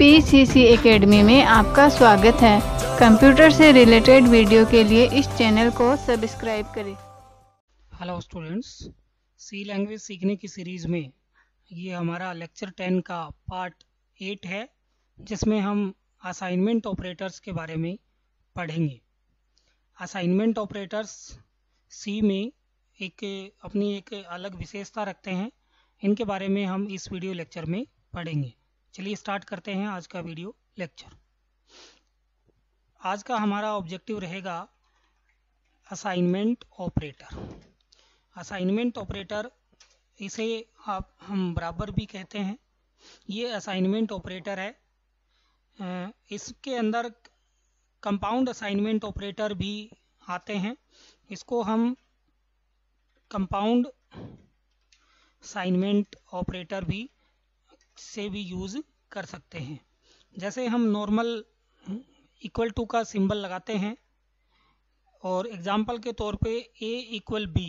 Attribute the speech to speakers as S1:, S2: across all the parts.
S1: PCC academy में आपका स्वागत है। कंप्यूटर से रिलेटेड वीडियो के लिए इस चैनल को सब्सक्राइब करें।
S2: हेलो स्टूडेंट्स, सी लैंग्वेज सीखने की सीरीज़ में ये हमारा लेक्चर 10 का पार्ट 8 है, जिसमें हम असाइनमेंट ऑपरेटर्स के बारे में पढ़ेंगे। असाइनमेंट ऑपरेटर्स सी में अपनी एक अलग विशेषता रखते हैं। इनके बारे में हम इस वीडियो लेक्चर में पढ़ेंगे। चलिए स्टार्ट करते हैं आज का वीडियो लेक्चर। आज का हमारा ऑब्जेक्टिव रहेगा असाइनमेंट ऑपरेटर। असाइनमेंट ऑपरेटर, इसे हम बराबर भी कहते हैं। ये असाइनमेंट ऑपरेटर है। इसके अंदर कंपाउंड असाइनमेंट ऑपरेटर भी आते हैं। इसको हम कंपाउंड असाइनमेंट ऑपरेटर भी से भी यूज़ कर सकते हैं। जैसे हम नॉर्मल इक्वल टू का सिंबल लगाते हैं और एग्जाम्पल के तौर पे a इक्वल b,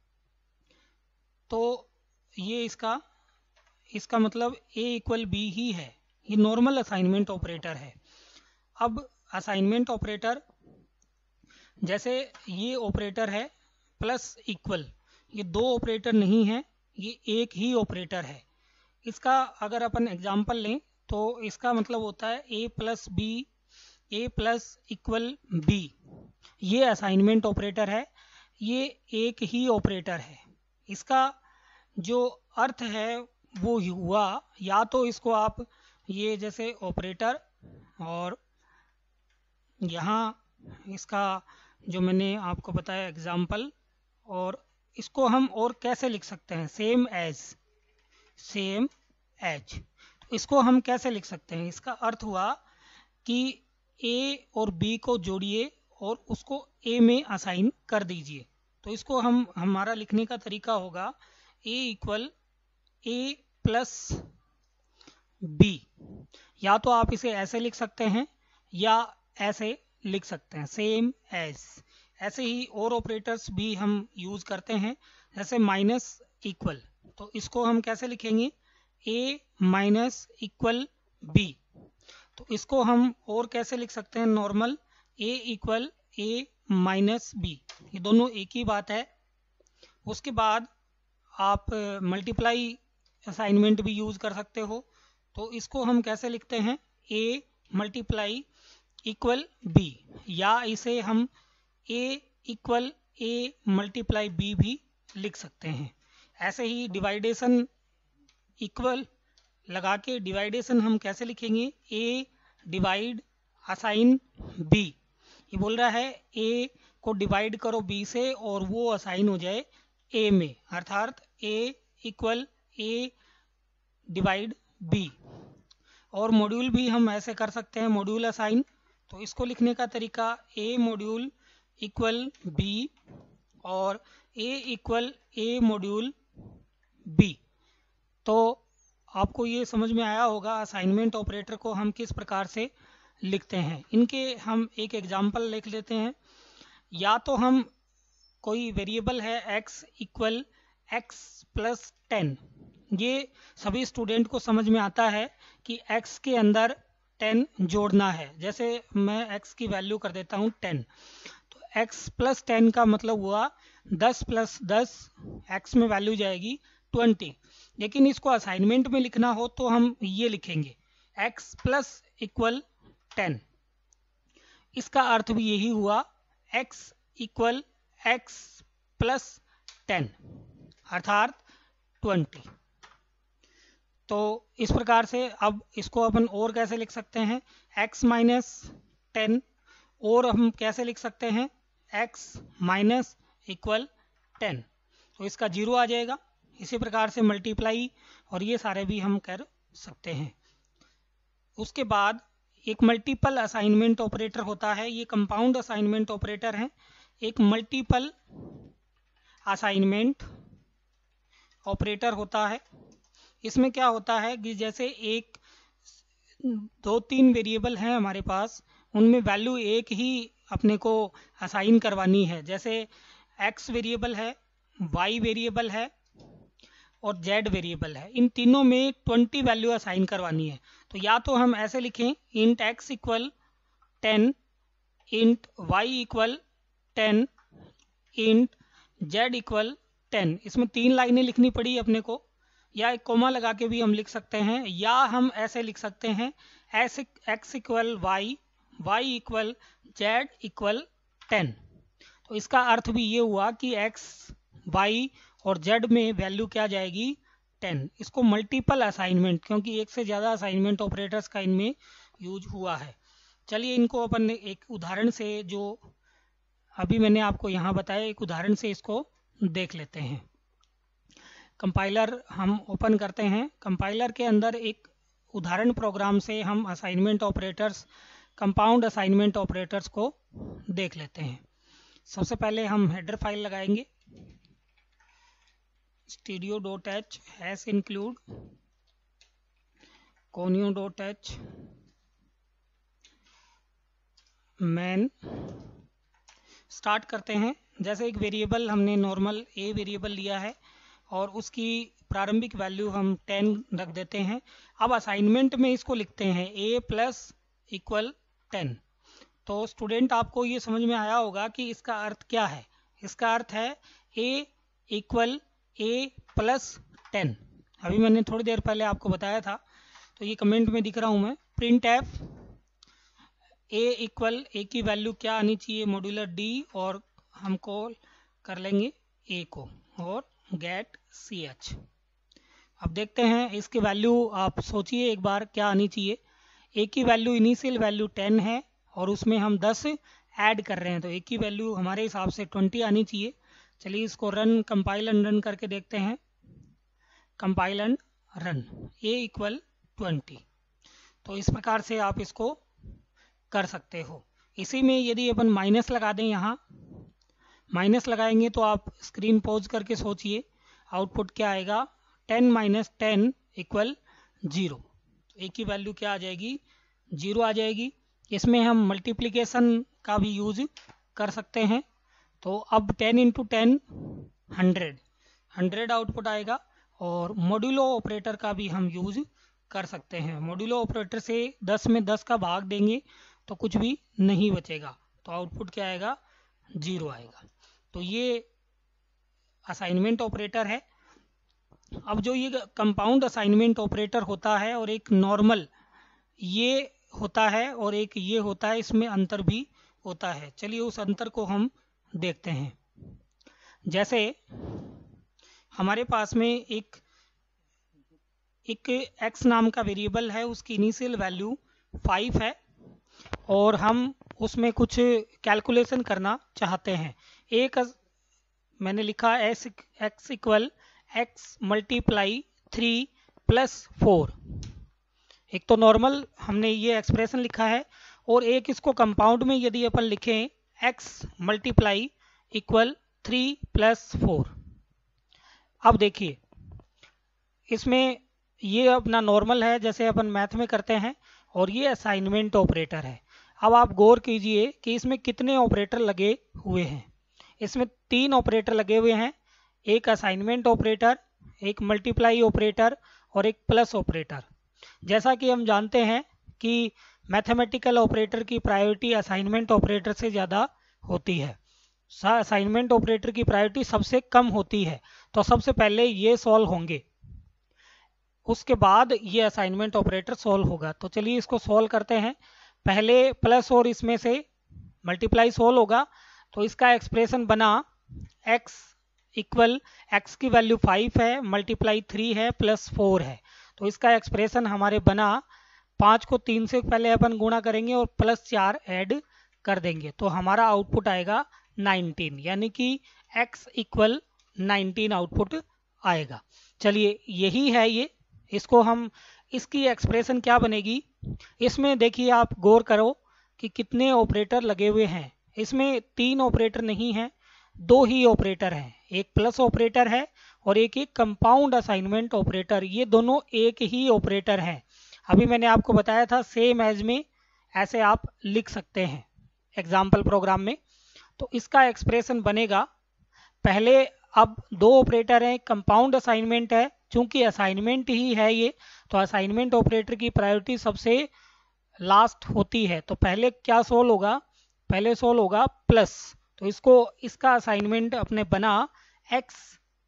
S2: तो ये इसका मतलब a इक्वल b ही है। ये नॉर्मल असाइनमेंट ऑपरेटर है। अब असाइनमेंट ऑपरेटर, जैसे ये ऑपरेटर है प्लस इक्वल, ये दो ऑपरेटर नहीं है, ये एक ही ऑपरेटर है। इसका अगर अपन एग्जाम्पल लें तो इसका मतलब होता है a plus B, a plus equal b। ये असाइनमेंट ऑपरेटर है, ये एक ही ऑपरेटर है। इसका जो अर्थ है वो हुआ, या तो इसको आप ये जैसे ऑपरेटर, और यहाँ इसका जो मैंने आपको बताया एग्जाम्पल, और इसको हम और कैसे लिख सकते हैं, सेम एज। तो इसको हम कैसे लिख सकते हैं? इसका अर्थ हुआ कि a और b को जोड़िए और उसको a में असाइन कर दीजिए। तो इसको हमारा लिखने का तरीका होगा a equal a plus b। या तो आप इसे ऐसे लिख सकते हैं या ऐसे लिख सकते हैं, सेम एज। ऐसे ही और ऑपरेटर्स भी हम यूज करते हैं, जैसे माइनस इक्वल। तो इसको हम कैसे लिखेंगे, a माइनस इक्वल b। तो इसको हम और कैसे लिख सकते हैं, normal a equal a minus b। ये दोनों एक ही बात है। उसके बाद आप मल्टीप्लाई असाइनमेंट भी यूज कर सकते हो। तो इसको हम कैसे लिखते हैं, a मल्टीप्लाई इक्वल b, या इसे हम a equal a multiply b भी लिख सकते हैं। ऐसे ही डिवाइडेशन इक्वल लगा के डिवाइडेशन हम कैसे लिखेंगे, a डिवाइड असाइन b। ये बोल रहा है a को डिवाइड करो b से और वो असाइन हो जाए a में, अर्थात a equal a divide b। और मॉड्यूल भी हम ऐसे कर सकते हैं, मॉड्यूल असाइन। तो इसको लिखने का तरीका a मॉड्यूल इक्वल b और a equal a module b। तो आपको ये समझ में आया होगा असाइनमेंट ऑपरेटर को हम किस प्रकार से लिखते हैं। इनके हम एक एग्जांपल लिख लेते हैं। या तो हम कोई वेरिएबल है x इक्वल x प्लस 10। ये सभी स्टूडेंट को समझ में आता है कि x के अंदर 10 जोड़ना है। जैसे मैं x की वैल्यू कर देता हूँ 10, तो x प्लस 10 का मतलब हुआ 10 प्लस 10, x में वैल्यू जाएगी 20। लेकिन इसको असाइनमेंट में लिखना हो तो हम ये लिखेंगे x प्लस इक्वल 10। इसका अर्थ भी यही हुआ, x इक्वल x प्लस 10 अर्थात 20। तो इस प्रकार से अब इसको अपन और कैसे लिख सकते हैं, x माइनस 10, और हम कैसे लिख सकते हैं, x माइनस इक्वल 10। तो इसका 0 आ जाएगा। इसी प्रकार से मल्टीप्लाई और ये सारे भी हम कर सकते हैं। उसके बाद एक मल्टीपल असाइनमेंट ऑपरेटर होता है। ये कंपाउंड असाइनमेंट ऑपरेटर है। एक मल्टीपल असाइनमेंट ऑपरेटर होता है। इसमें क्या होता है कि जैसे एक 2-3 वेरिएबल हैं हमारे पास, उनमें वैल्यू एक ही अपने को असाइन करवानी है। जैसे x वेरिएबल है, y वेरिएबल है और z वेरिएबल है। इन तीनों में 20 वैल्यू असाइन करवानी है। तो या तो हम ऐसे लिखें int x equal 10, int y equal 10, int z equal 10। इसमें 3 लाइनें लिखनी पड़ी अपने को, या एक कोमा लगा के भी हम लिख सकते हैं, या हम ऐसे लिख सकते हैं x equal y equal z equal 10। तो इसका अर्थ भी ये हुआ कि x, y और z में वैल्यू क्या जाएगी 10। इसको मल्टीपल असाइनमेंट, क्योंकि एक से ज़्यादा असाइनमेंट ऑपरेटर्स का इनमें यूज हुआ है। चलिए इनको अपन एक उदाहरण से, जो अभी मैंने आपको यहाँ बताया, एक उदाहरण से इसको देख लेते हैं। कंपाइलर हम ओपन करते हैं। कंपाइलर के अंदर एक उदाहरण प्रोग्राम से हम assignment operators, compound assignment operators को देख लेते हैं। सबसे पहले हम हेडर फाइल लगाएंगे, studio.h hash include conio.h man. Start करते हैं। जैसे एक वेरिएबल हमने नॉर्मल a वेरिएबल लिया है और उसकी प्रारंभिक वैल्यू हम 10 रख देते हैं। अब असाइनमेंट में इसको लिखते हैं a प्लस इक्वल 10। तो स्टूडेंट आपको ये समझ में आया होगा कि इसका अर्थ क्या है। इसका अर्थ है a इक्वल a प्लस 10। अभी मैंने थोड़ी देर पहले आपको बताया था, तो ये कमेंट में दिख रहा हूँ मैं। Print F a equal a की वैल्यू क्या आनी चाहिए, मॉड्यूलर d, और हम कॉल कर लेंगे a को, और गेट ch। अब देखते हैं इसकी वैल्यू, आप सोचिए एक बार क्या आनी चाहिए। a की वैल्यू इनिशियल वैल्यू 10 है और उसमें हम 10 ऐड कर रहे हैं, तो a की वैल्यू हमारे हिसाब से 20 आनी चाहिए। चलिए इसको रन, कंपाइल एंड रन करके देखते हैं। Compile and run, a equal 20। तो इस प्रकार से आप इसको कर सकते हो। इसी में यदि अपन माइनस लगा दें, यहाँ माइनस लगाएंगे तो आप स्क्रीन पॉज करके सोचिए आउटपुट क्या आएगा। 10 माइनस 10 इक्वल 0। ए की वैल्यू क्या आ जाएगी, 0 आ जाएगी। इसमें हम मल्टीप्लिकेशन का भी यूज कर सकते हैं। तो अब 10 इंटू 10 100 आउटपुट आएगा। और मॉड्यूलो ऑपरेटर का भी हम यूज कर सकते हैं। मॉड्यूलो ऑपरेटर से 10 में 10 का भाग देंगे तो कुछ भी नहीं बचेगा, तो आउटपुट क्या आएगा, 0 आएगा। तो ये असाइनमेंट ऑपरेटर है। अब जो ये कंपाउंड असाइनमेंट ऑपरेटर होता है और एक नॉर्मल ये होता है और एक ये होता है, इसमें अंतर भी होता है। चलिए उस अंतर को हम देखते हैं। जैसे हमारे पास में एक x नाम का वेरिएबल है, उसकी इनिशियल वैल्यू 5 है और हम उसमें कुछ कैलकुलेशन करना चाहते हैं। एक मैंने लिखा x equal x multiply 3 plus 4। एक तो नॉर्मल हमने ये एक्सप्रेशन लिखा है, और एक इसको कंपाउंड में यदि अपन लिखें x मल्टीप्लाई इक्वल 3 प्लस 4। अब देखिए इसमें ये अपना नॉर्मल है जैसे अपन मैथ में करते हैं, और ये असाइनमेंट ऑपरेटर है। अब आप गौर कीजिए कि इसमें कितने ऑपरेटर लगे हुए हैं। इसमें 3 ऑपरेटर लगे हुए हैं, एक असाइनमेंट ऑपरेटर, एक मल्टीप्लाई ऑपरेटर और एक प्लस ऑपरेटर। जैसा कि हम जानते हैं कि मैथमेटिकल ऑपरेटर की प्रायोरिटी असाइनमेंट ऑपरेटर से ज़्यादा होती है। असाइनमेंट ऑपरेटर की प्रायोरिटी सबसे कम होती है, तो सबसे पहले ये सॉल्व होंगे, उसके बाद ये असाइनमेंट ऑपरेटर सॉल्व होगा। तो चलिए इसको सॉल्व करते हैं। पहले प्लस और इसमें से मल्टीप्लाई सॉल्व होगा, तो इसका एक्सप्रेशन बना x इक्वल x की वैल्यू 5 है, मल्टीप्लाई 3 है, प्लस 4 है। तो इसका एक्सप्रेशन हमारे बना 5 को 3 से पहले अपन गुणा करेंगे और प्लस 4 ऐड कर देंगे, तो हमारा आउटपुट आएगा 19, यानी कि x इक्वल 19 आउटपुट आएगा। चलिए यही है ये, इसको हम, इसकी एक्सप्रेशन क्या बनेगी। इसमें देखिए आप गौर करो कि कितने ऑपरेटर लगे हुए हैं। इसमें 3 ऑपरेटर नहीं हैं, 2 ही ऑपरेटर हैं। एक प्लस ऑपरेटर है और एक कंपाउंड असाइनमेंट ऑपरेटर। ये दोनों एक ही ऑपरेटर हैं। अभी मैंने आपको बताया था सेम एज में ऐसे आप लिख सकते हैं एग्जाम्पल प्रोग्राम में। तो इसका एक्सप्रेशन बनेगा, पहले अब 2 ऑपरेटर हैं, कंपाउंड असाइनमेंट है चूंकि असाइनमेंट ही है ये, तो असाइनमेंट ऑपरेटर की प्रायोरिटी सबसे लास्ट होती है। तो पहले क्या सोल्व होगा, पहले सोल्व होगा प्लस, तो इसका असाइनमेंट अपने बना x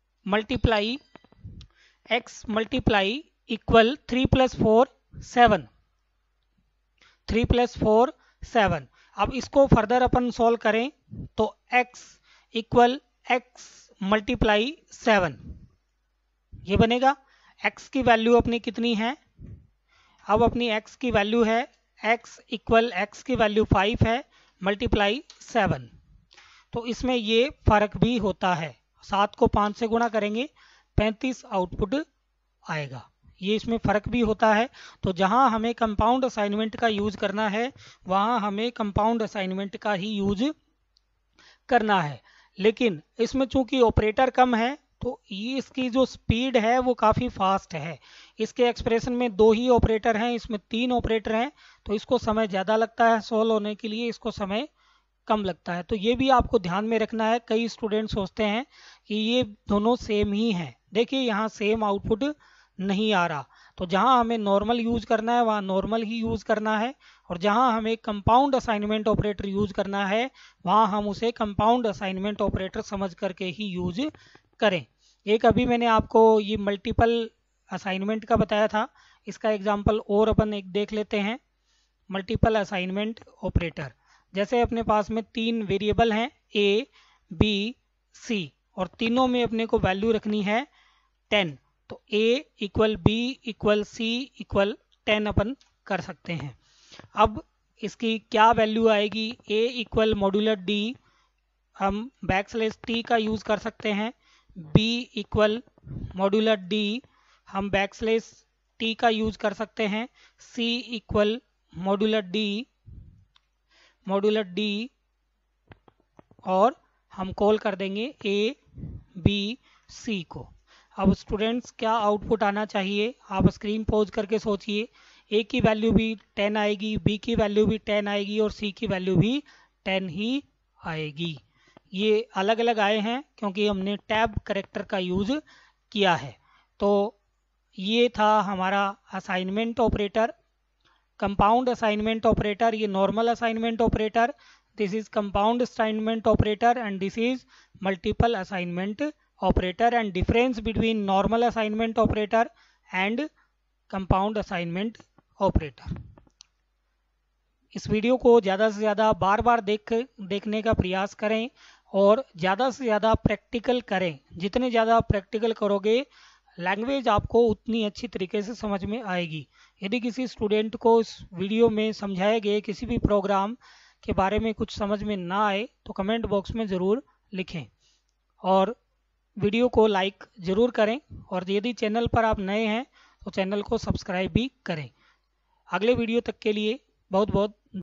S2: मल्टीप्लाई इक्वल 3 + 4 7, 3 + 4 7। अब इसको फर्दर अपन सॉल्व करें तो x इक्वल x मल्टीप्लाई 7 ये बनेगा। x की वैल्यू अपनी कितनी है, अब अपनी x की वैल्यू है x इक्वल x की वैल्यू 5 है मल्टीप्लाई 7। तो इसमें ये फर्क भी होता है, 7 को 5 से गुणा करेंगे 35 आउटपुट आएगा, ये इसमें फ़र्क भी होता है। तो जहां हमें कंपाउंड असाइनमेंट का यूज़ करना है वहां हमें कंपाउंड असाइनमेंट का ही यूज करना है। लेकिन इसमें चूंकि ऑपरेटर कम है तो ये इसकी जो स्पीड है वो काफ़ी फास्ट है। इसके एक्सप्रेशन में 2 ही ऑपरेटर हैं, इसमें 3 ऑपरेटर हैं, तो इसको समय ज़्यादा लगता है सॉल्व होने के लिए, इसको समय कम लगता है। तो ये भी आपको ध्यान में रखना है। कई स्टूडेंट सोचते हैं कि ये दोनों सेम ही हैं, देखिए यहाँ सेम आउटपुट नहीं आ रहा। तो जहां हमें नॉर्मल यूज करना है वहां नॉर्मल ही यूज करना है, और जहां हमें कंपाउंड असाइनमेंट ऑपरेटर यूज करना है वहां हम उसे कंपाउंड असाइनमेंट ऑपरेटर समझ करके ही यूज करें। एक अभी मैंने आपको ये मल्टीपल असाइनमेंट का बताया था, इसका एग्जाम्पल और अपन एक देख लेते हैं। मल्टीपल असाइनमेंट ऑपरेटर, जैसे अपने पास में 3 वेरिएबल हैं a, b, c, और तीनों में अपने को वैल्यू रखनी है 10। तो a equal b equal c equal 10 अपन कर सकते हैं। अब इसकी क्या वैल्यू आएगी, a इक्वल मॉड्यूलर d हम \t का यूज़ कर सकते हैं, b इक्वल मॉड्यूलर d हम \t का यूज़ कर सकते हैं, c इक्वल मॉड्यूलर d और हम कॉल कर देंगे a, b, c को। अब स्टूडेंट्स क्या आउटपुट आना चाहिए, आप स्क्रीन पॉज करके सोचिए। a की वैल्यू भी 10 आएगी, b की वैल्यू भी 10 आएगी और c की वैल्यू भी 10 ही आएगी। ये अलग अलग आए हैं क्योंकि हमने टैब करेक्टर का यूज़ किया है। तो ये था हमारा assignment operator, compound assignment operator, ये normal assignment operator, this is compound assignment operator and this is multiple assignment operator, and difference between normal assignment operator and compound assignment operator. इस video को ज़्यादा से ज़्यादा बार बार देखने का प्रयास करें और ज़्यादा से ज़्यादा प्रैक्टिकल करें। जितने ज़्यादा प्रैक्टिकल करोगे लैंग्वेज आपको उतनी अच्छी तरीके से समझ में आएगी। यदि किसी स्टूडेंट को इस वीडियो में समझाए गए किसी भी प्रोग्राम के बारे में कुछ समझ में ना आए तो कमेंट बॉक्स में ज़रूर लिखें, और वीडियो को लाइक ज़रूर करें, और यदि चैनल पर आप नए हैं तो चैनल को सब्सक्राइब भी करें। अगले वीडियो तक के लिए बहुत बहुत